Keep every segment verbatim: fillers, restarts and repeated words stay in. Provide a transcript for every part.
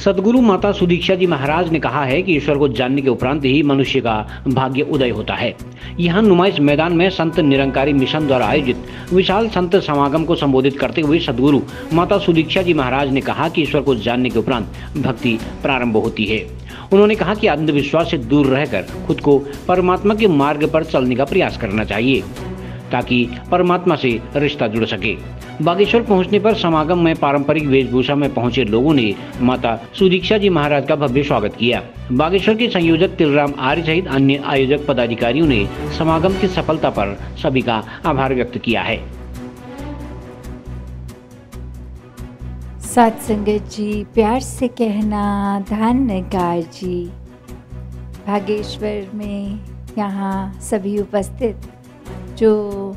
सद्गुरु माता सुदीक्षा जी महाराज ने कहा है कि ईश्वर को जानने के उपरांत ही मनुष्य का भाग्य उदय होता है। यहाँ नुमाइश मैदान में संत निरंकारी मिशन द्वारा आयोजित विशाल संत समागम को संबोधित करते हुए सद्गुरु माता सुदीक्षा जी महाराज ने कहा कि ईश्वर को जानने के उपरांत भक्ति प्रारंभ होती है। उन्होंने कहा कि अंधविश्वास से दूर रहकर खुद को परमात्मा के मार्ग पर चलने का प्रयास करना चाहिए ताकि परमात्मा से रिश्ता जुड़ सके। बागेश्वर पहुंचने पर समागम में पारंपरिक वेशभूषा में पहुंचे लोगों ने माता सुदीक्षा जी महाराज का भव्य स्वागत किया। बागेश्वर के संयोजक तिलराम आर्य सहित अन्य आयोजक पदाधिकारियों ने समागम की सफलता पर सभी का आभार व्यक्त किया है। साथ संगत जी, प्यार से कहना धन्यकार जी। बागेश्वर में यहाँ सभी उपस्थित जो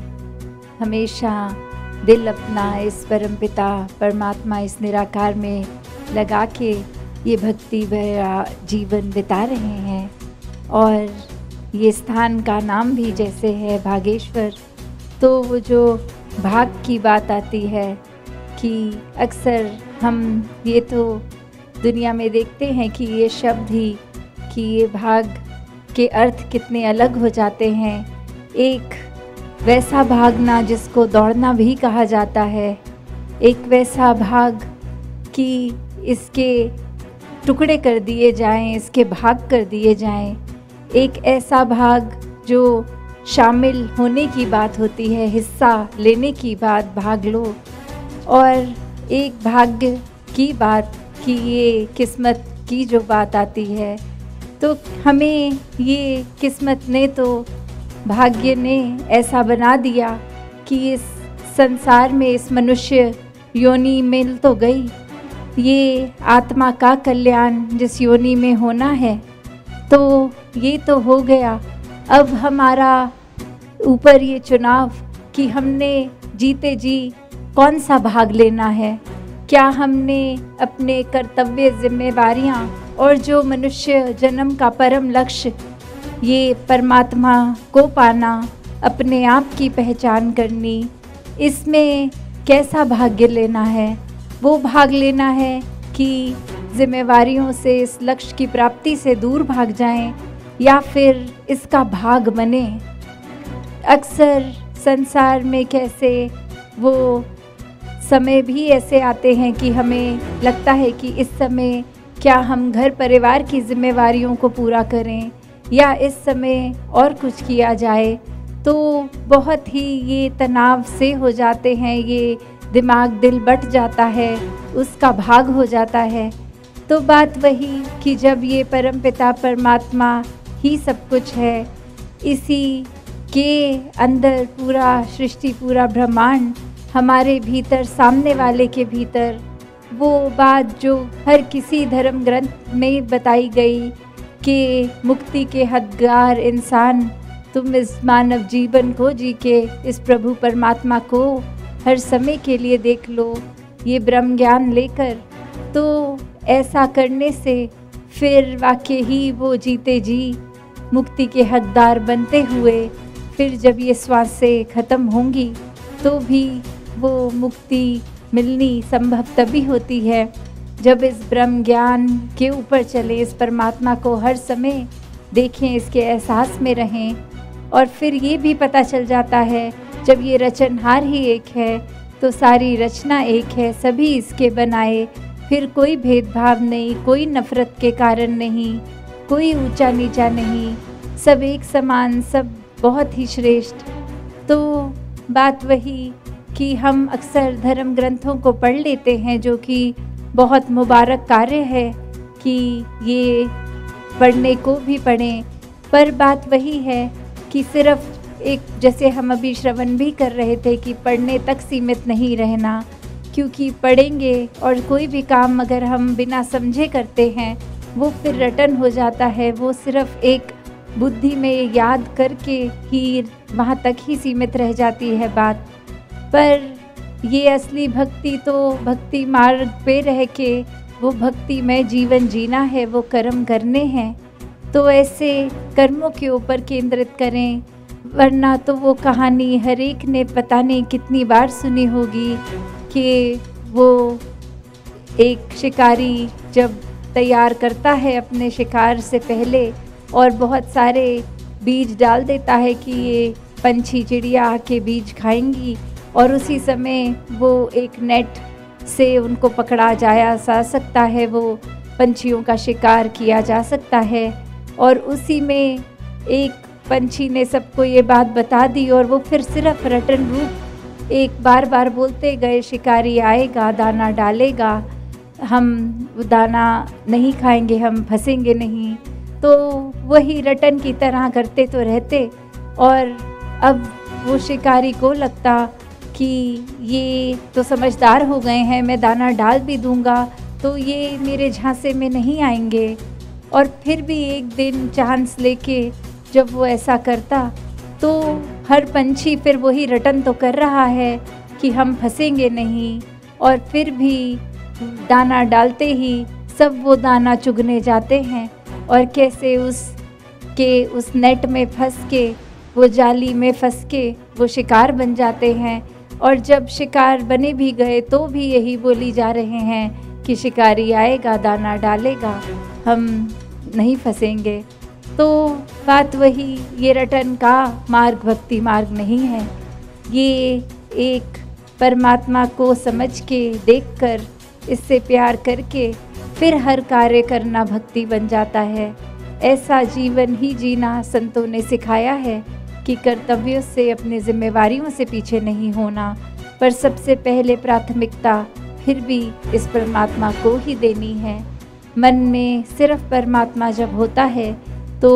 हमेशा दिल अपना इस परमपिता परमात्मा इस निराकार में लगा के ये भक्ति भरा जीवन बिता रहे हैं, और ये स्थान का नाम भी जैसे है बागेश्वर, तो वो जो भाग की बात आती है कि अक्सर हम ये तो दुनिया में देखते हैं कि ये शब्द ही कि ये भाग के अर्थ कितने अलग हो जाते हैं। एक वैसा भागना जिसको दौड़ना भी कहा जाता है, एक वैसा भाग कि इसके टुकड़े कर दिए जाएं, इसके भाग कर दिए जाएं, एक ऐसा भाग जो शामिल होने की बात होती है, हिस्सा लेने की बात, भाग लो, और एक भाग्य की बात कि ये किस्मत की जो बात आती है। तो हमें ये किस्मत ने तो भाग्य ने ऐसा बना दिया कि इस संसार में इस मनुष्य योनि मिल तो गई, ये आत्मा का कल्याण जिस योनि में होना है तो ये तो हो गया। अब हमारा ऊपर ये चुनाव कि हमने जीते जी कौन सा भाग लेना है, क्या हमने अपने कर्तव्य जिम्मेवारियां और जो मनुष्य जन्म का परम लक्ष्य ये परमात्मा को पाना, अपने आप की पहचान करनी, इसमें कैसा भाग्य लेना है। वो भाग लेना है कि जिम्मेवारियों से इस लक्ष्य की प्राप्ति से दूर भाग जाएं, या फिर इसका भाग बने। अक्सर संसार में कैसे वो समय भी ऐसे आते हैं कि हमें लगता है कि इस समय क्या हम घर परिवार की जिम्मेवारियों को पूरा करें या इस समय और कुछ किया जाए, तो बहुत ही ये तनाव से हो जाते हैं, ये दिमाग दिल बट जाता है, उसका भाग हो जाता है। तो बात वही कि जब ये परमपिता परमात्मा ही सब कुछ है, इसी के अंदर पूरा सृष्टि, पूरा ब्रह्मांड हमारे भीतर, सामने वाले के भीतर, वो बात जो हर किसी धर्म ग्रंथ में बताई गई कि मुक्ति के हकदार इंसान तुम इस मानव जीवन को जी के इस प्रभु परमात्मा को हर समय के लिए देख लो, ये ब्रह्म ज्ञान लेकर। तो ऐसा करने से फिर वाकई ही वो जीते जी मुक्ति के हकदार बनते हुए फिर जब ये श्वासें ख़त्म होंगी तो भी वो मुक्ति मिलनी संभव तभी होती है जब इस ब्रह्म ज्ञान के ऊपर चले, इस परमात्मा को हर समय देखें, इसके एहसास में रहें। और फिर ये भी पता चल जाता है जब ये रचनहार ही एक है तो सारी रचना एक है, सभी इसके बनाए, फिर कोई भेदभाव नहीं, कोई नफ़रत के कारण नहीं, कोई ऊंचा नीचा नहीं, सब एक समान, सब बहुत ही श्रेष्ठ। तो बात वही कि हम अक्सर धर्म ग्रंथों को पढ़ लेते हैं जो कि बहुत मुबारक कार्य है कि ये पढ़ने को भी पढ़ें, पर बात वही है कि सिर्फ एक, जैसे हम अभी श्रवण भी कर रहे थे कि पढ़ने तक सीमित नहीं रहना, क्योंकि पढ़ेंगे और कोई भी काम अगर हम बिना समझे करते हैं वो फिर रटन हो जाता है, वो सिर्फ एक बुद्धि में याद करके ही वहाँ तक ही सीमित रह जाती है बात। पर ये असली भक्ति तो भक्ति मार्ग पे रह के वो भक्ति में जीवन जीना है, वो कर्म करने हैं, तो ऐसे कर्मों के ऊपर केंद्रित करें, वरना तो वो कहानी हर एक ने पता नहीं कितनी बार सुनी होगी कि वो एक शिकारी जब तैयार करता है अपने शिकार से पहले और बहुत सारे बीज डाल देता है कि ये पंछी चिड़िया आके बीज खाएंगी, और उसी समय वो एक नेट से उनको पकड़ा जाया जा सकता है, वो पंछियों का शिकार किया जा सकता है। और उसी में एक पंछी ने सबको ये बात बता दी और वो फिर सिर्फ रटन रूप एक बार बार बोलते गए, शिकारी आएगा, दाना डालेगा, हम दाना नहीं खाएंगे, हम फंसेंगे नहीं। तो वही रटन की तरह करते तो रहते, और अब वो शिकारी को लगता कि ये तो समझदार हो गए हैं, मैं दाना डाल भी दूंगा तो ये मेरे झांसे में नहीं आएंगे। और फिर भी एक दिन चांस लेके जब वो ऐसा करता तो हर पंछी फिर वही रटन तो कर रहा है कि हम फंसेंगे नहीं, और फिर भी दाना डालते ही सब वो दाना चुगने जाते हैं, और कैसे उस के उस नेट में फंस के, वो जाली में फंस के वो शिकार बन जाते हैं। और जब शिकार बने भी गए तो भी यही बोली जा रहे हैं कि शिकारी आएगा, दाना डालेगा, हम नहीं फंसेंगे। तो बात वही, ये रटन का मार्ग भक्ति मार्ग नहीं है। ये एक परमात्मा को समझ के, देखकर, इससे प्यार करके फिर हर कार्य करना भक्ति बन जाता है। ऐसा जीवन ही जीना संतों ने सिखाया है कि कर्तव्यों से, अपने जिम्मेवारियों से पीछे नहीं होना, पर सबसे पहले प्राथमिकता फिर भी इस परमात्मा को ही देनी है। मन में सिर्फ परमात्मा जब होता है तो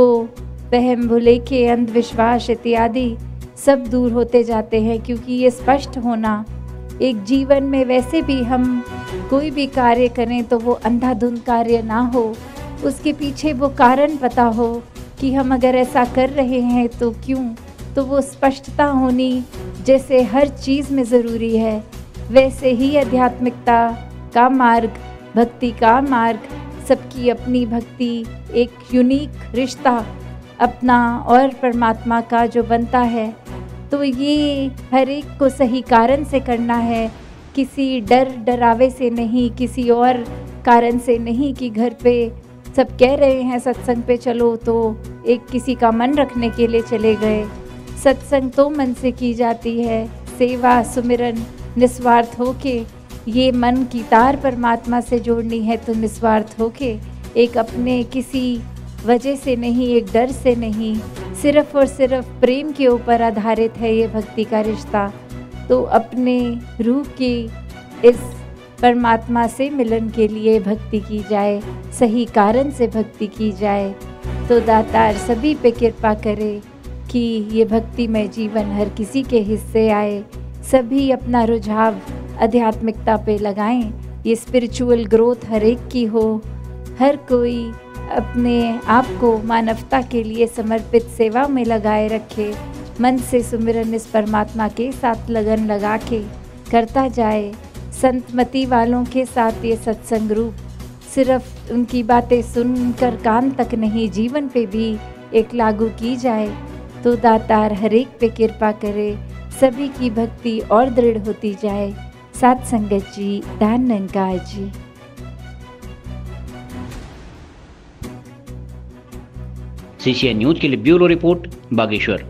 वहम भुलेखे, अंधविश्वास इत्यादि सब दूर होते जाते हैं, क्योंकि ये स्पष्ट होना एक जीवन में, वैसे भी हम कोई भी कार्य करें तो वो अंधाधुंध कार्य ना हो, उसके पीछे वो कारण पता हो कि हम अगर ऐसा कर रहे हैं तो क्यों। तो वो स्पष्टता होनी जैसे हर चीज़ में ज़रूरी है, वैसे ही आध्यात्मिकता का मार्ग, भक्ति का मार्ग, सबकी अपनी भक्ति, एक यूनिक रिश्ता अपना और परमात्मा का जो बनता है, तो ये हर एक को सही कारण से करना है, किसी डर डरावे से नहीं, किसी और कारण से नहीं कि घर पे सब कह रहे हैं सत्संग पे चलो तो एक किसी का मन रखने के लिए चले गए। सत्संग तो मन से की जाती है, सेवा सुमिरन निस्वार्थ होके, ये मन की तार परमात्मा से जोड़नी है तो निस्वार्थ होके, एक अपने किसी वजह से नहीं, एक डर से नहीं, सिर्फ और सिर्फ प्रेम के ऊपर आधारित है ये भक्ति का रिश्ता। तो अपने रूह की इस परमात्मा से मिलन के लिए भक्ति की जाए, सही कारण से भक्ति की जाए, तो दातार सभी पे कृपा करे कि ये भक्तिमय जीवन हर किसी के हिस्से आए, सभी अपना रुझाव आध्यात्मिकता पे लगाएं, ये स्पिरिचुअल ग्रोथ हर एक की हो, हर कोई अपने आप को मानवता के लिए समर्पित सेवा में लगाए रखे, मन से सुमिरन इस परमात्मा के साथ लगन लगा के करता जाए। संतमति वालों के साथ ये सत्संग रूप सिर्फ उनकी बातें सुनकर कान तक नहीं, जीवन पे भी एक लागू की जाए, तो दातार हर एक पे कृपा करे, सभी की भक्ति और दृढ़ होती जाए। साथ संगत जी, दान निरंकार जी। सीसीएन न्यूज के लिए ब्यूरो रिपोर्ट, बागेश्वर।